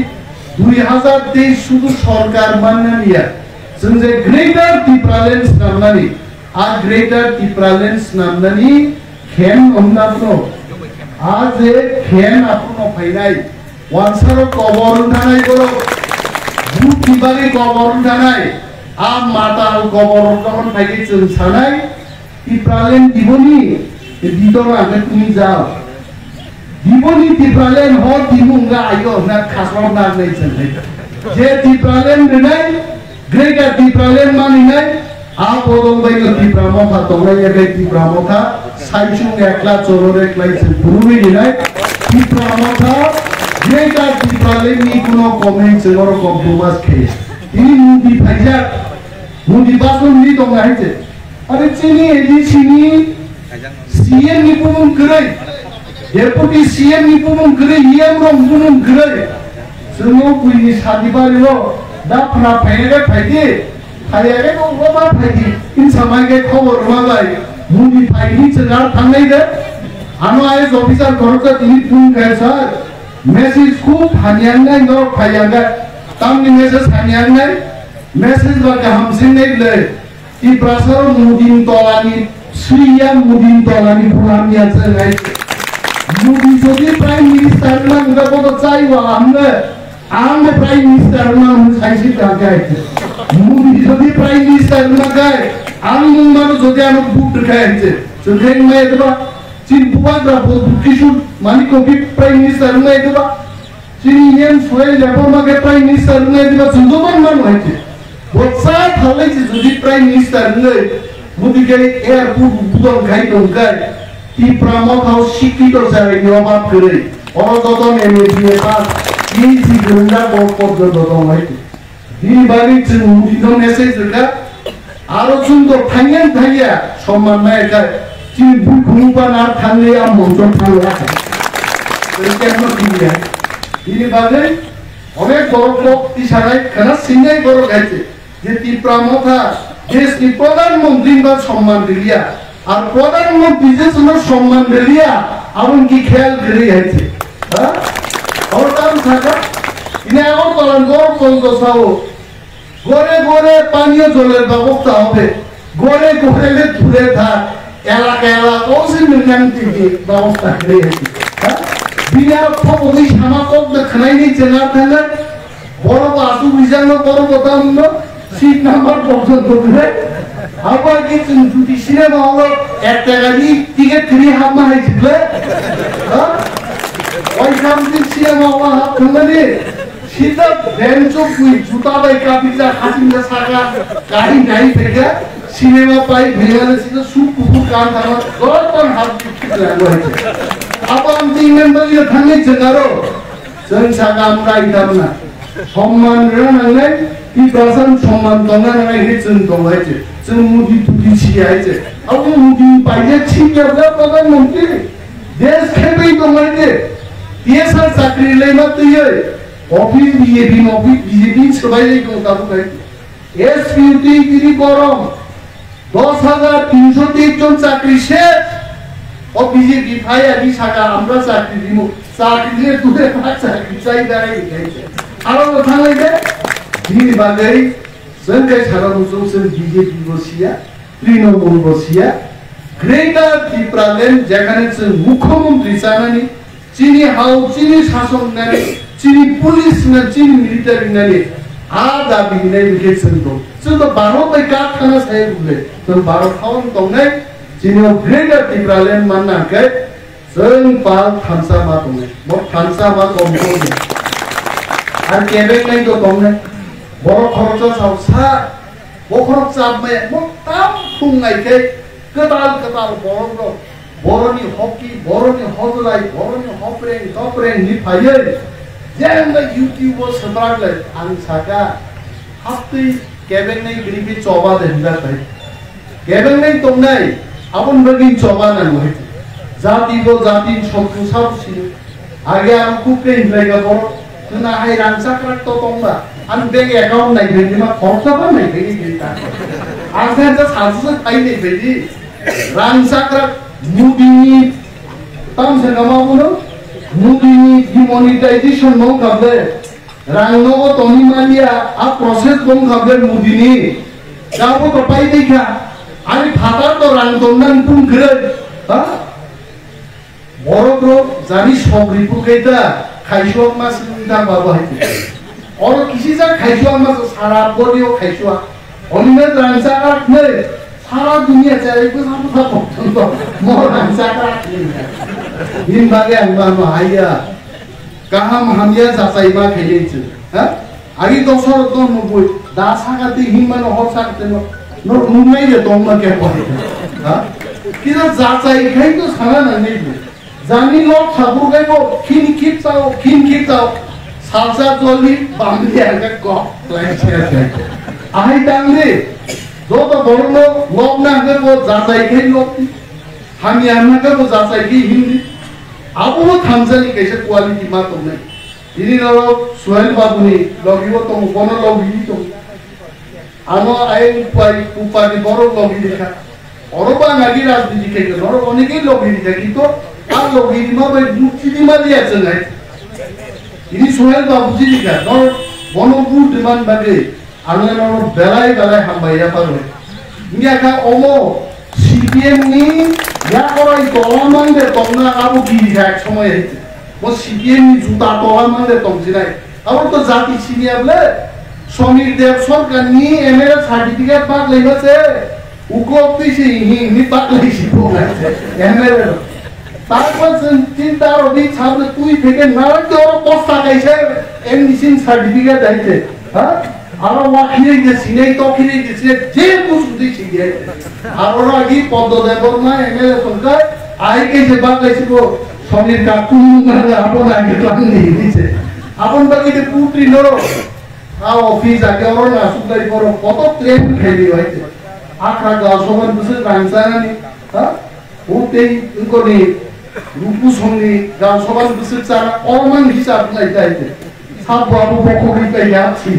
2023 শুধু সরকার মাননানিয়া जों जे ग्रेटर टिप्रालेन्स नामनानि आ ग्रेटर टिप्रालेन्स नामनानि खेन हमनापनो आज ए खेन आपनो फाइनाय वानसारो कबर थानाय गरो बुट बिबागे कबर थानाय आ माताल कबर जखन फाइगे जों सानाय टिप्रालेन दिबनि बिदर आगे तुमि जाओ दिबनि टिप्रालेन हो दिमुंगा आयो ना खासर ना नै चलै जे टिप्रालेन देनाय ग्रेटर टिप्रालेन मानिनाय आ बदल बायनो टिप्रामथा दंनाय एबे टिप्रामथा साइचुं एकला चोर एकला पुरुमि दिनाय टिप्रामथा ग्रेटर टिप्रालेन नि कोनो कमेन्ट जोर कम्प्रोमाइज खे इनि मुदि फाइजा मुदि बासन नि दंनाय जे अरे चिनि एदि सिनि सीएम नि पुमुं गरै डेपुटी सीएम नि पुमुं गरै इएम रं पुमुं गरै जोंनो बुइनि सादिबारिलो दा फना फाइनाय फाइदि फाइयागे नंगौबा फाइदि इन समायगे खबर माबाय मुदि फाइदि जोंहा थांनाय दे आनो आइस अफिसार खरचा दिनि बुं सर मेसेज खूब हानियांनाय न फाइयागा तामनि मेसेज हानियांनाय मेसेज बाका हामसिंनाय ले इ प्रासार मुदिन तलानि सुइया मुदिन तलानि फुलामिया जोंहाय मुदि जदि प्राइम मिनिस्टार नांगा बद जायवा आं प्राइम मिनिस्टार नां साइसि गागाय मुदि जदि प्राइम मिनिस्टार नागाय ang mungmano যদি আমি বুট দেখাইছে সেখানে মে দেবা চিন পুবাগ্রা কিছু মানে কবি প্রাইম মিনিস্টার মে দেবা চিন ইন্ডিয়ান সোয়েল লেবার মাকে প্রাইম মিনিস্টার মে দেবা সুন্দরবন মান হইছে বৎসা থালাইছে যদি প্রাইম মিনিস্টার মে মুদিকে এয়ারপোর্ট বুদন খাই দংকাই তি প্রামক হাউস শিক্ষিত জায়গায় অভাব করে অনগতন এমএবিএ পাস পিএইচডি গ্রহণা পর্যন্ত হইছে এই বাড়ি চিন মুদিদন মেসেজ দেখা আরো সুন্দর থাইয়ান থাইয়া সম্মান নাই খায় চিন ভুল ঘুমপান আর থাকলে আর মন্ত্র ভালো রাখে কেন দিয়ে এই বাদে অনেক বড় লোক ইশারায় খানা সিঙ্গাই বড় খাইছে যে তীব্রামথা দেশনি প্রধানমন্ত্রী বা সম্মান দিলিয়া আর প্রধানমন্ত্রী যে তোমার সম্মান দিলিয়া এমন কি খেয়াল করে আছে হ্যাঁ ওর কাম থাকা ইনে আমার বলেন গরম কল গোছাও গড়ে গড়ে পানীয় জলের ব্যবস্থা হবে গড়ে গড়ে দূরে থাক এলাকা এলাকা ওসিমেন্টি ব্যবস্থা করে বিনা ফবি সামাকক দেখাই নি চেনা থাকলে বড় আসু বিজান্ন বড় বতান্ন সিট নাম্বার পর্যন্ত করে আবার কি যদি সিনেমা হলো 1 টাকা দিয়ে টিকিট কিনে হাত মারাইছিল ওই কামটি সিনেমা হলো হাত ধরে सीधा बेंचो कोई जूता बाई का पिज्जा खासिंग का सागा गाड़ी नहीं फेंका सिनेमा पाई भेजने सीधा सूप कुकुर कान था गौर पर हाथ कितना हुआ है अब हम तीन मेंबर ये थाने जगारो जन सागा हमरा इधर ना सम्मान रहने की प्रसन्न सम्मान तंगा नहीं है जन तंगा है जन मुदी तुदी छिया है अब मुदी पाइजे छिया बड़ा प्रधानमंत्री देश के भी तंगा है ये सब चाकरी ले मत ये অফিস বিজেপি সবাই কথা বলে এসপিউটি গিরি গরম 10,303 জন চাকরি শেষ ও বিজেপি ভাই আমি সাগা আমরা চাকরি দিব চাকরি দিয়ে দূরে চাকরি চাই দাঁড়াই গেছে আর কথা লাগে দিন বাগেই সরকার সারা বছর বিজেপি বসিয়া তৃণমূল বসিয়া গ্রেটার ত্রিপুরাল্যান্ড যেখানে মুখ্যমন্ত্রী চানানি চিনি হাউ চিনি শাসন নেয় चीनी पुलिस ने चीनी मिलिट्री ने आज अभी नहीं लिखे संतो तो बारो पे काट खाना सही बोले तो बारो खाऊं तो नहीं चीनी ग्रेटर टिप्रालेन मानना के संग पाल थांसा मात होंगे वो थांसा मात होंगे और केबेक नहीं तो तुमने बड़ो खर्चा साउसा वो खर्चा में वो ताम तुंगाई के कताल कताल बड़ो बड़ोनी हॉकी बड़ोनी हॉजलाई बड़ोनी हॉपरेंग निफाये जेंगा यूट्यूबर सत्रागले आं साका हाप्ति केबें नहीं ग्रीबी चौबा देंदा ताई केबें नहीं तुम नहीं अपन बगी चौबा ना हुए जाति वो जाति शत्रु सब सी आगे हम कुपे इंद्रेगा बोल तो ना है रांसा करक तो तुमबा हम बेगे अकाउंट नहीं भेजी मा खर्चा पर नहीं भेजी गिरता आज से सासु से पाई नहीं भेजी रांसा करक मुदिनी तम से नमा बोलो मुदिनी डिमोनेटाइजेशन मौ कबे रांगनो को तोनी मालिया आप प्रोसेस कौन कबे मुदिनी जाबो तो पाई देखा अरे फाटा तो रांग तो नन तुम करे हाँ बड़ो ब्रो जानी शौकरी पुकेता खाइशुआ मास निदा बाबा है और किसी से खाइशुआ मास सारा बोलियो खाइशुआ उनमें रांसा का नहीं सारा दुनिया चाहे कुछ हम सब तो मोर रांसा का दिन बागे अंबानो आया कहाँ हमिया जासाई बा खेले चे हाँ आगे तो सर तो मुझे दासा का ती हिम्मत हो सकते नो नो मुंबई ये तो मत क्या बोले हाँ किधर जासाई खाई तो खाना नहीं है जानी लोग साबुर गए वो खिन खींचाओ सालसा जोली बांधे आगे को क्लाइंट है आई डांगे जो तो बोलो लोग ना अगर वो जासाई खाई लोग हम यहाँ ना कर वो जासाई की हिंदी अब वो थांजानी कैसे क्वालिटी मार तुमने इन्हीं लोग स्वयं बाबुनी लोगी वो तुम कौन लोगी तुम आनो आये ऊपर बड़ो लोगी देखा और बार नगी राजनीति के लिए और उन्हीं के लोगी देखी तो आप लोगी माँ भाई दूसरी दिमाग लिया चलना है इन्हीं स्वयं बाबूजी देखा और वनो बुट दिमाग बगे आने लोग बेलाई हम भैया पर हुए इन्हीं का ओमो CPM नी या कोई तोला मांगे तुमने आपको गिरी है समय है वो CPM नी जूता तोला मांगे तुम जिराए अब तो जाति सीनियर ले समीर देव सर का नी एमएलए सर्टिफिकेट बात लेने से Ukok ini pakai sih bukan, MLA. Takut cinta rodi sampai tuh pikir nalar tuh orang pos pakai sih, emisi sertifikat aja, hah? Orang wakilnya di sini, tokilnya di sini, jauh sudah sih dia. Orang lagi podo dapur mah MLA sengkai, air ke sebab ke situ, sonir kaku mana apa lagi tuan ini sih. Apa bagi dia putri noro, office aja orang masuk dari orang foto claim kiri aja. Akar gasoman besar rangsangan ni, hah? Udah engkau ni. Rupu songni gaun soban besar cara orang hisap lagi aja. Sabu pokok kita ya sih.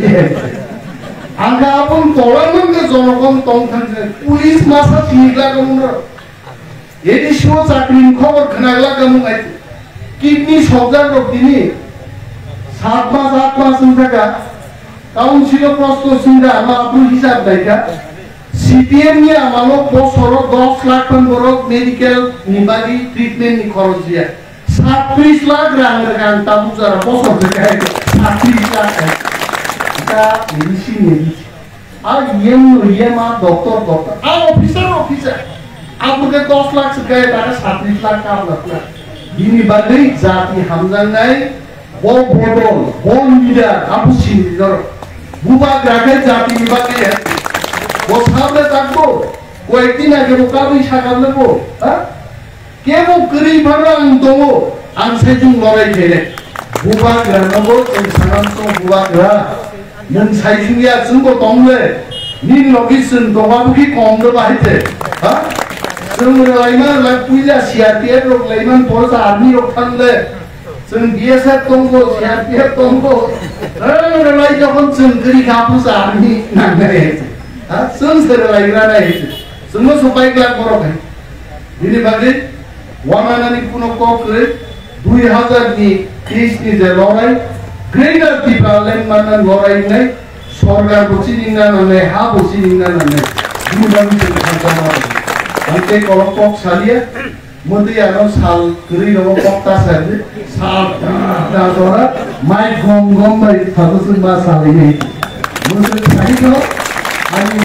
Angka pun tolong ke zonokon tongkan polis masa tinggal kamu. Jadi show sakrim khabar kenal kamu aja. Kidney sojan rok ini 7 mas sudah kaum sila prosto sudah ama apun hisap baiknya. CPM nya malu bosoro 10 lakh borok medical nibagi treatment ni खरच दिया 37 लाख रां रगान ताबु जरा बसर देखाय 37 लाख का medicine आ येमा doctor आ officer आपके 10 लाख से गए तारा 37 लाख का लगला ini bagai जाति हामजांनाय बो बोडल बो मीडिया आपु सिंदर बुबा ग्राके जाति निबागे है वो सामने तक को कोई दिन आगे वो काबी शाकाल ले वो हाँ क्या वो करीब भरा अंतो वो अंशे जुं लड़ाई खेले बुबा ग्राना वो इंसान तो बुबा ग्रा नन साइजिंग या सुनको तोंगले नील लोकेशन तो वहाँ की कॉम दो बाहर थे हाँ सुन लाइमन लड़पुइला सीआरपीएफ लोग लाइमन पुलिस आर्मी लोग ठंडे सुन बीएसएफ तोंगो सीआरपीएफ तोंगो लड़ाई जब हम सुन करी कापुस आर्मी नंगे संस्कार lagi rana itu, semua supaya kelak borok kan. Ini bagi wanana ni puno kokre 2000 ni 30 ni je lorai, greater people lain mana lorai ni, sorga boci ningan ane, ha boci ningan ane. Ini bagi kita sama. Nanti kalau kok salia, mesti ada sal kiri dalam kok tas saja, sal dah orang, mai gom baik, satu semua sal ini. Mesti saya kalau